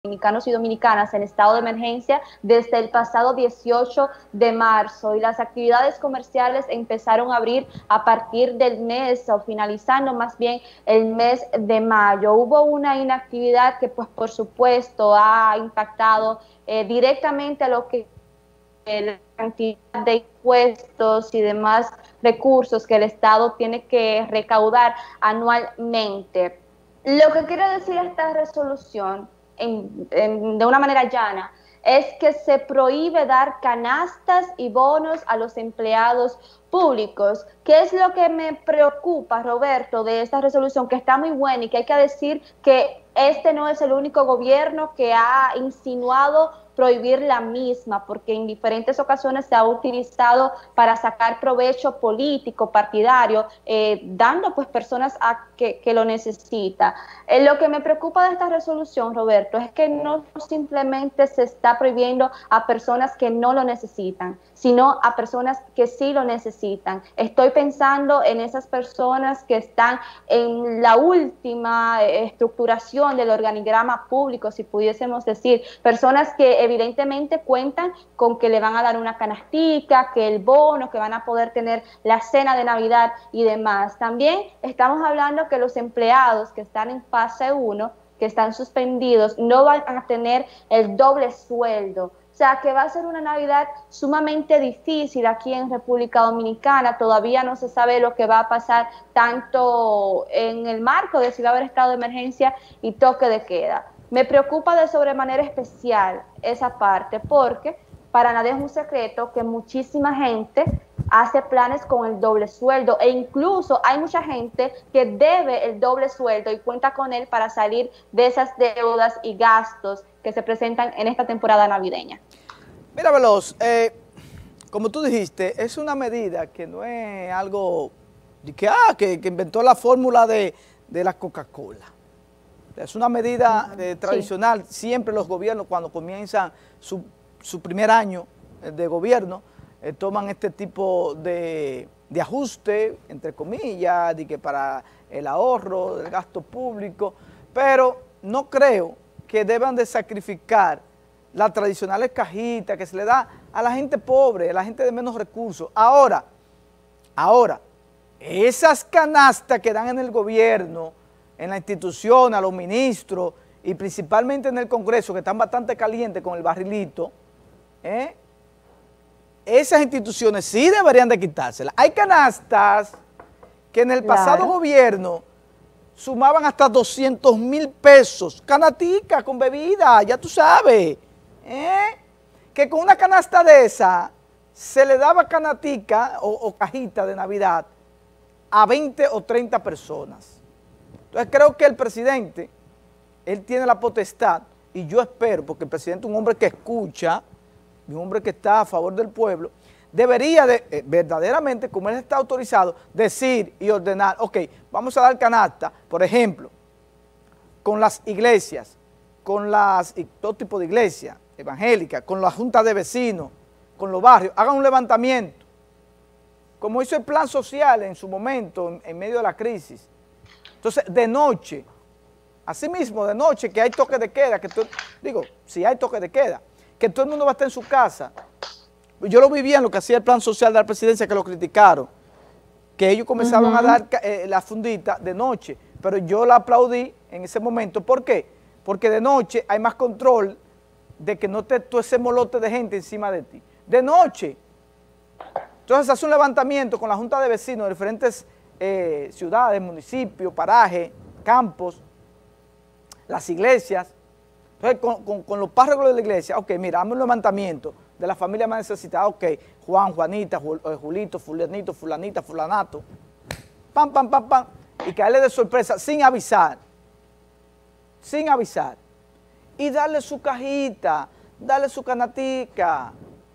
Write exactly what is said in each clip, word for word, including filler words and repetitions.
dominicanos y dominicanas en estado de emergencia desde el pasado dieciocho de marzo y las actividades comerciales empezaron a abrir a partir del mes o finalizando más bien el mes de mayo. Hubo una inactividad que pues por supuesto ha impactado eh, directamente a lo que la cantidad de impuestos y demás recursos que el Estado tiene que recaudar anualmente. Lo que quiere decir esta resolución en, en, de una manera llana es que se prohíbe dar canastas y bonos a los empleados públicos. ¿Qué es lo que me preocupa, Roberto, de esta resolución? Que está muy buena y que hay que decir que este no es el único gobierno que ha insinuado prohibir la misma, porque en diferentes ocasiones se ha utilizado para sacar provecho político, partidario, eh, dando pues personas a que, que lo necesita. Eh, lo que me preocupa de esta resolución, Roberto, es que no simplemente se está prohibiendo a personas que no lo necesitan, sino a personas que sí lo necesitan. Estoy pensando en esas personas que están en la última estructuración del organigrama público, si pudiésemos decir, personas que evidentemente cuentan con que le van a dar una canastica, que el bono, que van a poder tener la cena de Navidad y demás. También estamos hablando que los empleados que están en fase uno, que están suspendidos, no van a tener el doble sueldo. O sea, que va a ser una Navidad sumamente difícil aquí en República Dominicana. Todavía no se sabe lo que va a pasar tanto en el marco de si va a haber estado de emergencia y toque de queda. Me preocupa de sobremanera especial esa parte porque para nadie es un secreto que muchísima gente hace planes con el doble sueldo e incluso hay mucha gente que debe el doble sueldo y cuenta con él para salir de esas deudas y gastos que se presentan en esta temporada navideña. Mira, Veloz, eh, como tú dijiste, es una medida que no es algo que, ah, que, que inventó la fórmula de, de la Coca-Cola. Es una medida eh, tradicional, sí. Siempre los gobiernos cuando comienzan su, su primer año de gobierno, eh, toman este tipo de, de ajuste, entre comillas, de que para el ahorro, del gasto público, pero no creo que deban de sacrificar las tradicionales cajitas que se le da a la gente pobre, a la gente de menos recursos. Ahora, ahora, esas canastas que dan en el gobierno, en la institución, a los ministros y principalmente en el Congreso, que están bastante calientes con el barrilito, ¿eh? Esas instituciones sí deberían de quitárselas. Hay canastas que en el claro. pasado gobierno sumaban hasta doscientos mil pesos, canatica con bebida, ya tú sabes, ¿eh? Que con una canasta de esa se le daba canatica o, o cajita de Navidad a veinte o treinta personas. Entonces creo que el presidente, él tiene la potestad, y yo espero, porque el presidente es un hombre que escucha, un hombre que está a favor del pueblo, debería de, eh, verdaderamente, como él está autorizado, decir y ordenar, ok, vamos a dar canasta, por ejemplo, con las iglesias, con las, y todo tipo de iglesias evangélicas, con la junta de vecinos, con los barrios, hagan un levantamiento, como hizo el plan social en su momento, en, en medio de la crisis. Entonces, de noche, así mismo, de noche, que hay toque de queda, que tú, digo, si hay toque de queda, que todo el mundo va a estar en su casa. Yo lo vivía en lo que hacía el plan social de la presidencia, que lo criticaron, que ellos comenzaban uh-huh. a dar eh, la fundita de noche, pero yo la aplaudí en ese momento. ¿Por qué? Porque de noche hay más control de que no te tú ese molote de gente encima de ti. De noche. Entonces hace un levantamiento con la junta de vecinos de diferentes eh, ciudades, municipios, parajes, campos, las iglesias. Entonces con, con, con los párrocos de la iglesia, ok, mira, dame un levantamiento de la familia más necesitada, ok, Juan, Juanita, Julito, Fulanito, Fulanita, Fulanato, pam, pam, pam, pam, y caerle de sorpresa sin avisar, sin avisar, y darle su cajita, darle su canatica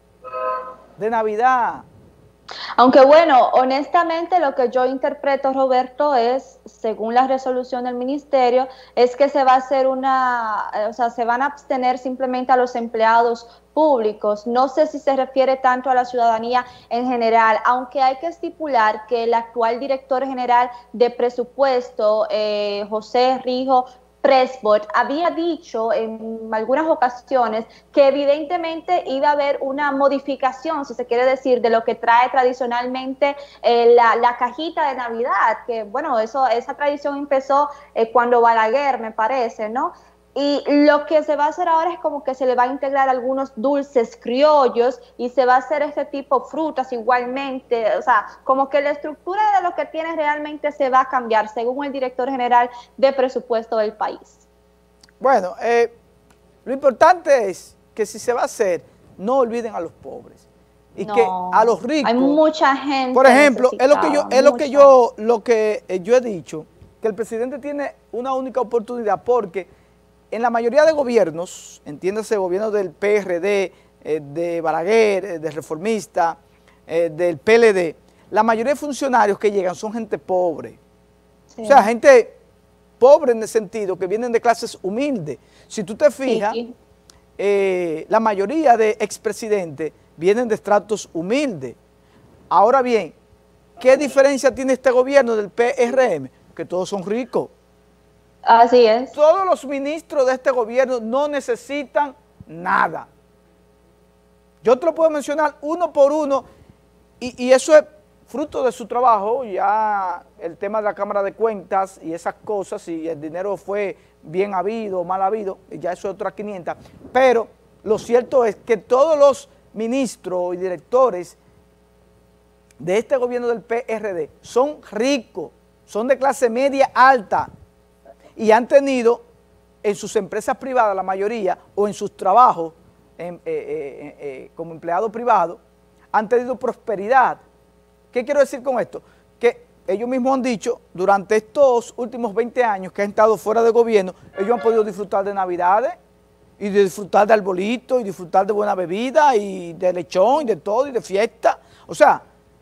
de Navidad. Aunque bueno, honestamente lo que yo interpreto, Roberto, es, según la resolución del ministerio, es que se va a hacer una, o sea, se van a abstener simplemente a los empleados públicos. No sé si se refiere tanto a la ciudadanía en general, aunque hay que estipular que el actual director general de presupuesto, eh, José Rijo Presbot había dicho en algunas ocasiones que evidentemente iba a haber una modificación, si se quiere decir, de lo que trae tradicionalmente eh, la, la cajita de Navidad, que bueno, eso, esa tradición empezó eh, cuando Balaguer, me parece, ¿no? Y lo que se va a hacer ahora es como que se le va a integrar algunos dulces criollos y se va a hacer este tipo de frutas igualmente, o sea, como que la estructura de lo que tiene realmente se va a cambiar según el director general de presupuesto del país. Bueno, eh, lo importante es que si se va a hacer, no olviden a los pobres y no, que a los ricos. Hay mucha gente. Por ejemplo, es lo que yo, es lo que mucha. yo, lo que eh, yo he dicho, que el presidente tiene una única oportunidad porque en la mayoría de gobiernos, entiéndase, gobiernos del P R D, eh, de Balaguer, eh, del Reformista, eh, del P L D, la mayoría de funcionarios que llegan son gente pobre. Sí. O sea, gente pobre en el sentido que vienen de clases humildes. Si tú te fijas, sí, sí. Eh, la mayoría de expresidentes vienen de estratos humildes. Ahora bien, ¿qué diferencia tiene este gobierno del P R M? Que todos son ricos. Así es. Todos los ministros de este gobierno no necesitan nada. Yo te lo puedo mencionar uno por uno y, y eso es fruto de su trabajo, ya el tema de la Cámara de Cuentas y esas cosas, si el dinero fue bien habido o mal habido, ya eso es otra quinientas, pero lo cierto es que todos los ministros y directores de este gobierno del P R D son ricos, son de clase media alta, y han tenido en sus empresas privadas, la mayoría, o en sus trabajos en, eh, eh, eh, como empleado privado, han tenido prosperidad. ¿Qué quiero decir con esto? Que ellos mismos han dicho, durante estos últimos veinte años que han estado fuera de gobierno, ellos han podido disfrutar de Navidades, y de disfrutar de arbolito, y disfrutar de buena bebida, y de lechón, y de todo, y de fiesta. O sea,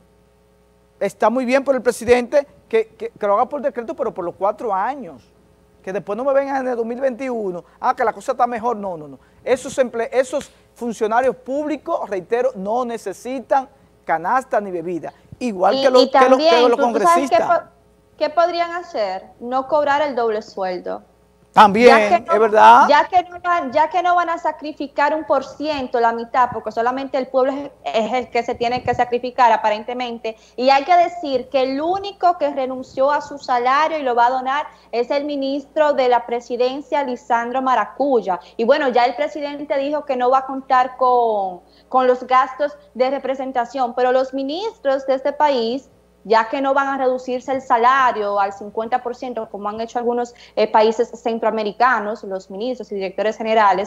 está muy bien por el presidente que, que, que lo haga por decreto, pero por los cuatro años. Que después no me vengan en el dos mil veintiuno, ah, que la cosa está mejor. No, no, no. Esos, emple esos funcionarios públicos, reitero, no necesitan canasta ni bebida. Igual y, que, los, y también, que, los, que los ¿tú, congresistas. ¿tú sabes qué, qué podrían hacer? No cobrar el doble sueldo. También, no, es verdad. Ya que, no van, ya que no van a sacrificar un por ciento, la mitad, porque solamente el pueblo es, es el que se tiene que sacrificar aparentemente, y hay que decir que el único que renunció a su salario y lo va a donar es el ministro de la presidencia, Lisandro Maracuya. Y bueno, ya el presidente dijo que no va a contar con, con los gastos de representación, pero los ministros de este país, ya que no van a reducirse el salario al cincuenta por ciento, como han hecho algunos eh, países centroamericanos, los ministros y directores generales,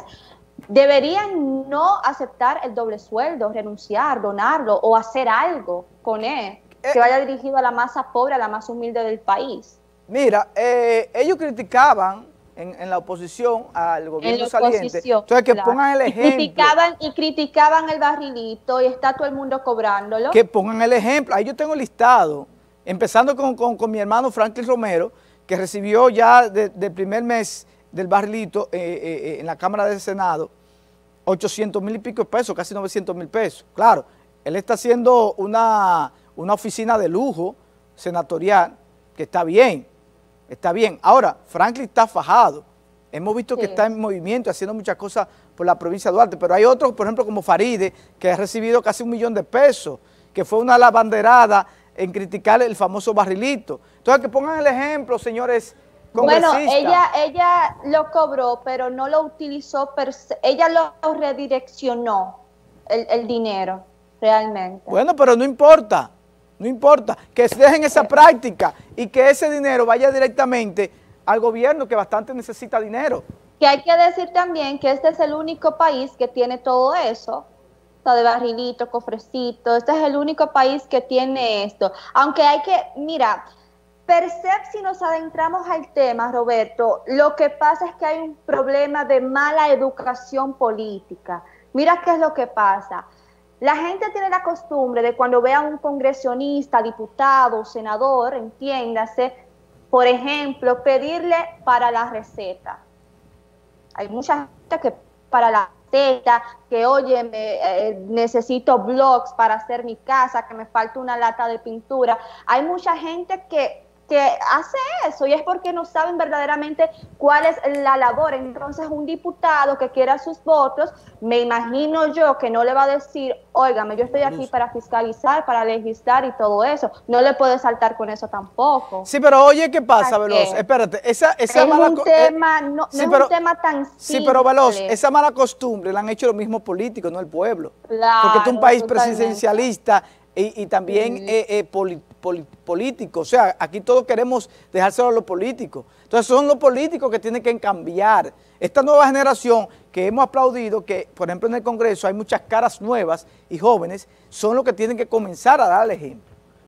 deberían no aceptar el doble sueldo, renunciar, donarlo o hacer algo con él, eh, que vaya dirigido a la masa pobre, a la más humilde del país. Mira, eh, ellos criticaban en, en la oposición al gobierno en saliente, entonces que claro. pongan el ejemplo. Y criticaban, y criticaban el barrilito y está todo el mundo cobrándolo. Que pongan el ejemplo. Ahí yo tengo listado, empezando con, con, con mi hermano Franklin Romero, que recibió ya del de primer mes del barrilito eh, eh, en la Cámara del Senado ochocientos mil y pico de pesos, casi novecientos mil pesos. Claro, él está haciendo una, una oficina de lujo senatorial, que está bien. Está bien. Ahora, Franklin está fajado. Hemos visto sí. que está en movimiento, haciendo muchas cosas por la provincia de Duarte, pero hay otros, por ejemplo, como Faride, que ha recibido casi un millón de pesos, que fue una lavanderada en criticar el famoso barrilito. Entonces, que pongan el ejemplo, señores congresistas. Bueno, ella, ella lo cobró, pero no lo utilizó, per se. Ella lo redireccionó, el, el dinero, realmente. Bueno, pero no importa. No importa, que se dejen esa práctica y que ese dinero vaya directamente al gobierno que bastante necesita dinero. Que hay que decir también que este es el único país que tiene todo eso, o sea, de barrilito, cofrecito, este es el único país que tiene esto. Aunque hay que, mira, per se, si nos adentramos al tema, Roberto, lo que pasa es que hay un problema de mala educación política. Mira qué es lo que pasa. La gente tiene la costumbre de cuando ve a un congresionista, diputado, senador, entiéndase, por ejemplo, pedirle para la receta. Hay mucha gente que para la receta, que oye, me, eh, necesito blogs para hacer mi casa, que me falta una lata de pintura. Hay mucha gente que que hace eso, y es porque no saben verdaderamente cuál es la labor. Entonces un diputado que quiera sus votos, me imagino yo que no le va a decir, óigame, yo estoy aquí para fiscalizar, para legislar y todo eso, no le puede saltar con eso tampoco. Sí, pero oye, ¿qué pasa, Veloz? Espérate, esa, esa es mala un tema, no, no sí, es pero, un tema tan simple. Sí, pero Veloz, esa mala costumbre la han hecho los mismos políticos, no el pueblo. Claro, porque este es un país totalmente. presidencialista y, y también sí. eh, eh, poli, poli, político, o sea, aquí todos queremos dejárselo a los políticos. Entonces son los políticos que tienen que cambiar. Esta nueva generación que hemos aplaudido, que por ejemplo en el Congreso hay muchas caras nuevas y jóvenes, son los que tienen que comenzar a darle ejemplo.